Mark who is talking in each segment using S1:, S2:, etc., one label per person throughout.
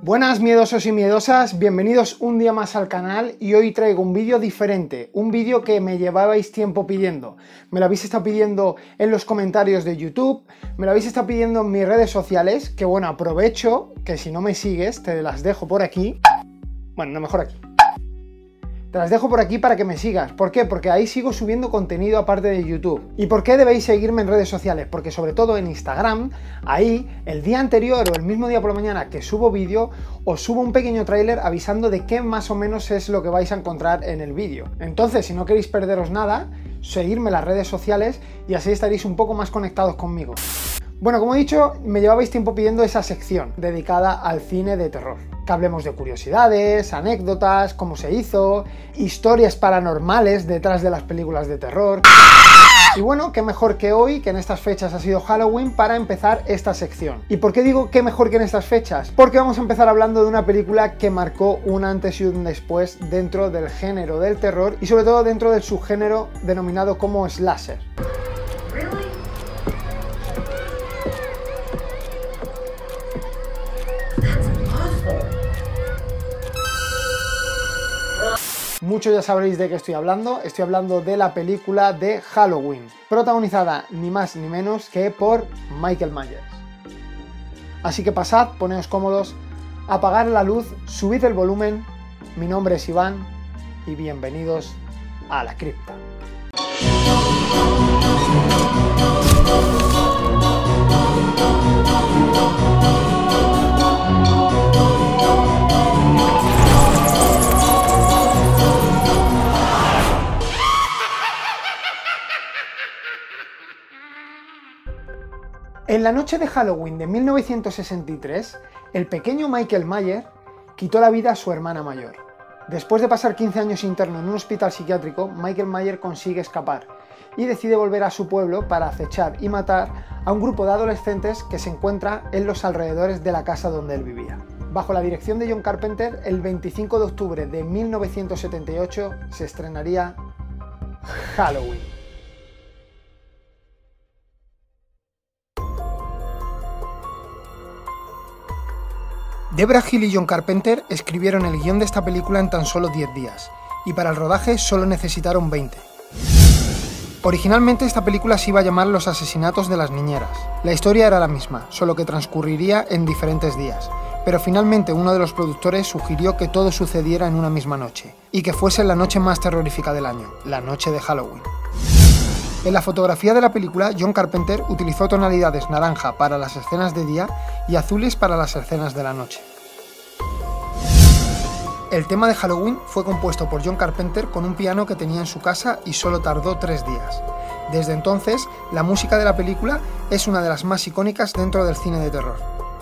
S1: Buenas miedosos y miedosas, bienvenidos un día más al canal y hoy traigo un vídeo diferente, un vídeo que me llevabais tiempo pidiendo. Me lo habéis estado pidiendo en los comentarios de YouTube, me lo habéis estado pidiendo en mis redes sociales, que bueno, aprovecho que si no me sigues te las dejo por aquí, bueno, no, mejor aquí. Te las dejo por aquí para que me sigas. ¿Por qué? Porque ahí sigo subiendo contenido aparte de YouTube. ¿Y por qué debéis seguirme en redes sociales? Porque sobre todo en Instagram, ahí el día anterior o el mismo día por la mañana que subo vídeo, os subo un pequeño tráiler avisando de qué más o menos es lo que vais a encontrar en el vídeo. Entonces, si no queréis perderos nada, seguidme en las redes sociales y así estaréis un poco más conectados conmigo. Bueno, como he dicho, me llevabais tiempo pidiendo esa sección dedicada al cine de terror. Que hablemos de curiosidades, anécdotas, cómo se hizo, historias paranormales detrás de las películas de terror. Y bueno, qué mejor que hoy, que en estas fechas ha sido Halloween, para empezar esta sección. ¿Y por qué digo qué mejor que en estas fechas? Porque vamos a empezar hablando de una película que marcó un antes y un después dentro del género del terror y sobre todo dentro del subgénero denominado como slasher. Muchos ya sabréis de qué estoy hablando de la película de Halloween, protagonizada ni más ni menos que por Michael Myers. Así que pasad, poneos cómodos, apagad la luz, subid el volumen, mi nombre es Iván y bienvenidos a la cripta. En la noche de Halloween de 1963, el pequeño Michael Myers quitó la vida a su hermana mayor. Después de pasar 15 años interno en un hospital psiquiátrico, Michael Myers consigue escapar y decide volver a su pueblo para acechar y matar a un grupo de adolescentes que se encuentra en los alrededores de la casa donde él vivía. Bajo la dirección de John Carpenter, el 25 de octubre de 1978 se estrenaría Halloween. Debra Hill y John Carpenter escribieron el guión de esta película en tan solo 10 días, y para el rodaje solo necesitaron 20. Originalmente esta película se iba a llamar Los asesinatos de las niñeras. La historia era la misma, solo que transcurriría en diferentes días, pero finalmente uno de los productores sugirió que todo sucediera en una misma noche, y que fuese la noche más terrorífica del año, la noche de Halloween. En la fotografía de la película, John Carpenter utilizó tonalidades naranja para las escenas de día y azules para las escenas de la noche. El tema de Halloween fue compuesto por John Carpenter con un piano que tenía en su casa y solo tardó 3 días. Desde entonces, la música de la película es una de las más icónicas dentro del cine de terror.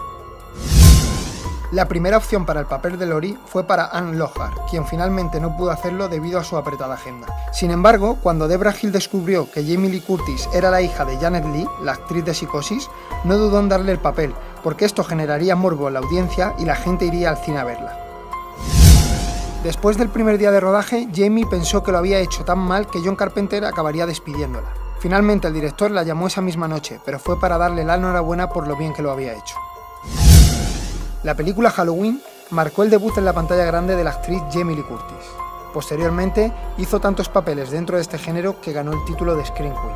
S1: La primera opción para el papel de Laurie fue para Anne Lohar, quien finalmente no pudo hacerlo debido a su apretada agenda. Sin embargo, cuando Debra Hill descubrió que Jamie Lee Curtis era la hija de Janet Leigh, la actriz de Psicosis, no dudó en darle el papel, porque esto generaría morbo en la audiencia y la gente iría al cine a verla. Después del primer día de rodaje, Jamie pensó que lo había hecho tan mal que John Carpenter acabaría despidiéndola. Finalmente el director la llamó esa misma noche, pero fue para darle la enhorabuena por lo bien que lo había hecho. La película Halloween marcó el debut en la pantalla grande de la actriz Jamie Lee Curtis. Posteriormente, hizo tantos papeles dentro de este género que ganó el título de Scream Queen.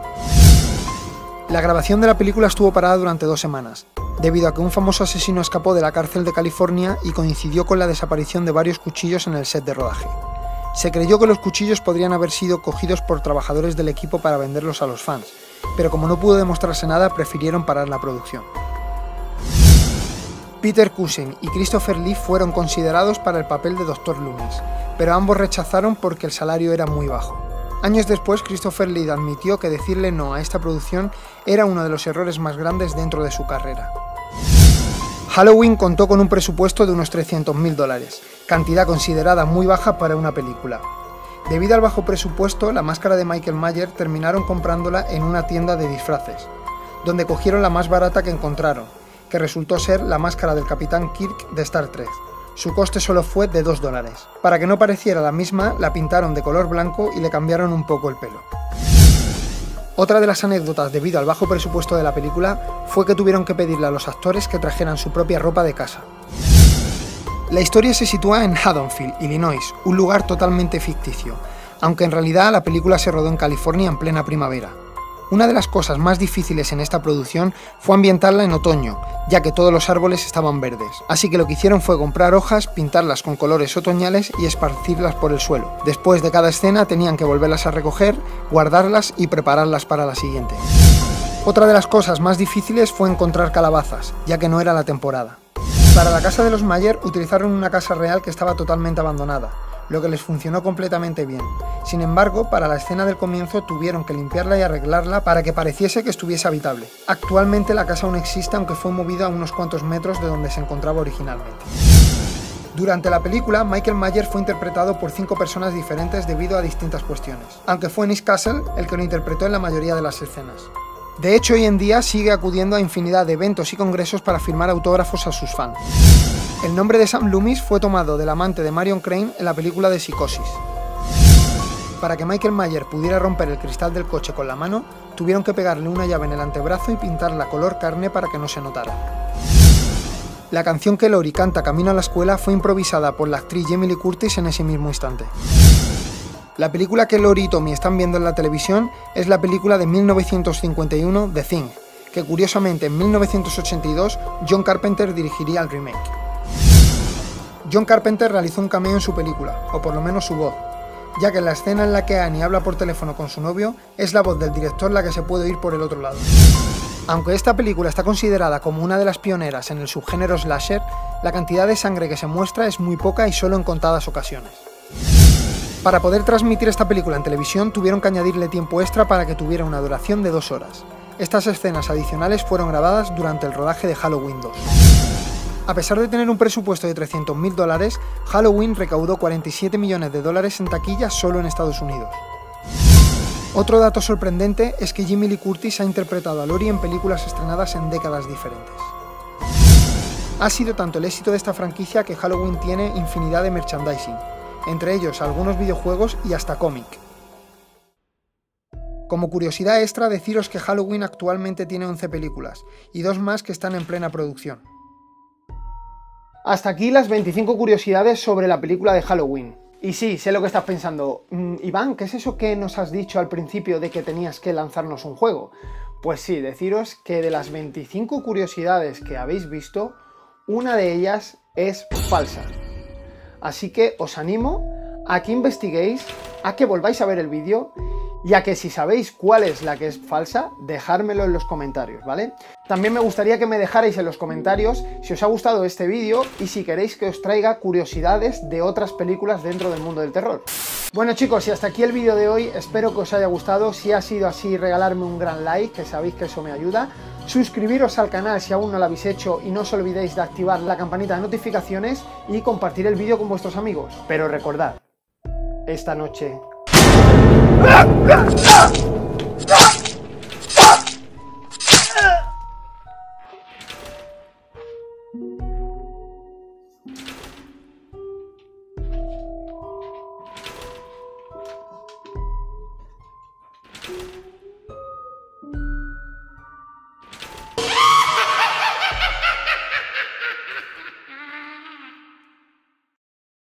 S1: La grabación de la película estuvo parada durante 2 semanas, debido a que un famoso asesino escapó de la cárcel de California y coincidió con la desaparición de varios cuchillos en el set de rodaje. Se creyó que los cuchillos podrían haber sido cogidos por trabajadores del equipo para venderlos a los fans, pero como no pudo demostrarse nada, prefirieron parar la producción. Peter Cushing y Christopher Lee fueron considerados para el papel de Dr. Loomis, pero ambos rechazaron porque el salario era muy bajo. Años después, Christopher Lee admitió que decirle no a esta producción era uno de los errores más grandes dentro de su carrera. Halloween contó con un presupuesto de unos $300.000, cantidad considerada muy baja para una película. Debido al bajo presupuesto, la máscara de Michael Myers terminaron comprándola en una tienda de disfraces, donde cogieron la más barata que encontraron, que resultó ser la máscara del Capitán Kirk de Star Trek. Su coste solo fue de $2. Para que no pareciera la misma, la pintaron de color blanco y le cambiaron un poco el pelo. Otra de las anécdotas debido al bajo presupuesto de la película fue que tuvieron que pedirle a los actores que trajeran su propia ropa de casa. La historia se sitúa en Haddonfield, Illinois, un lugar totalmente ficticio, aunque en realidad la película se rodó en California en plena primavera. Una de las cosas más difíciles en esta producción fue ambientarla en otoño, ya que todos los árboles estaban verdes, así que lo que hicieron fue comprar hojas, pintarlas con colores otoñales y esparcirlas por el suelo. Después de cada escena tenían que volverlas a recoger, guardarlas y prepararlas para la siguiente. Otra de las cosas más difíciles fue encontrar calabazas, ya que no era la temporada. Para la casa de los Mayer utilizaron una casa real que estaba totalmente abandonada, lo que les funcionó completamente bien. Sin embargo, para la escena del comienzo tuvieron que limpiarla y arreglarla para que pareciese que estuviese habitable. Actualmente la casa aún existe, aunque fue movida a unos cuantos metros de donde se encontraba originalmente. Durante la película, Michael Myers fue interpretado por 5 personas diferentes debido a distintas cuestiones, aunque fue Nick Castle el que lo interpretó en la mayoría de las escenas. De hecho, hoy en día sigue acudiendo a infinidad de eventos y congresos para firmar autógrafos a sus fans. El nombre de Sam Loomis fue tomado del amante de Marion Crane en la película de Psicosis. Para que Michael Myers pudiera romper el cristal del coche con la mano, tuvieron que pegarle una llave en el antebrazo y pintarla color carne para que no se notara. La canción que Laurie canta camino a la escuela fue improvisada por la actriz Jamie Lee Curtis en ese mismo instante. La película que Laurie y Tommy están viendo en la televisión es la película de 1951 The Thing, que curiosamente en 1982 John Carpenter dirigiría el remake. John Carpenter realizó un cameo en su película, o por lo menos su voz, ya que en la escena en la que Annie habla por teléfono con su novio, es la voz del director la que se puede oír por el otro lado. Aunque esta película está considerada como una de las pioneras en el subgénero slasher, la cantidad de sangre que se muestra es muy poca y solo en contadas ocasiones. Para poder transmitir esta película en televisión tuvieron que añadirle tiempo extra para que tuviera una duración de 2 horas. Estas escenas adicionales fueron grabadas durante el rodaje de Halloween 2. A pesar de tener un presupuesto de $300.000, Halloween recaudó $47 millones en taquilla solo en Estados Unidos. Otro dato sorprendente es que Jamie Lee Curtis ha interpretado a Laurie en películas estrenadas en décadas diferentes. Ha sido tanto el éxito de esta franquicia que Halloween tiene infinidad de merchandising, entre ellos algunos videojuegos y hasta cómic. Como curiosidad extra, deciros que Halloween actualmente tiene 11 películas, y 2 más que están en plena producción. Hasta aquí las 25 curiosidades sobre la película de Halloween. Y sí, sé lo que estás pensando. Iván, ¿qué es eso que nos has dicho al principio de que tenías que lanzarnos un juego? Pues sí, deciros que de las 25 curiosidades que habéis visto, una de ellas es falsa. Así que os animo a que investiguéis, a que volváis a ver el vídeo y a que si sabéis cuál es la que es falsa, dejármelo en los comentarios, ¿vale? También me gustaría que me dejarais en los comentarios si os ha gustado este vídeo y si queréis que os traiga curiosidades de otras películas dentro del mundo del terror. Bueno chicos, y hasta aquí el vídeo de hoy, espero que os haya gustado. Si ha sido así, regalarme un gran like, que sabéis que eso me ayuda. Suscribiros al canal si aún no lo habéis hecho y no os olvidéis de activar la campanita de notificaciones y compartir el vídeo con vuestros amigos. Pero recordad, esta noche... ¡Ah!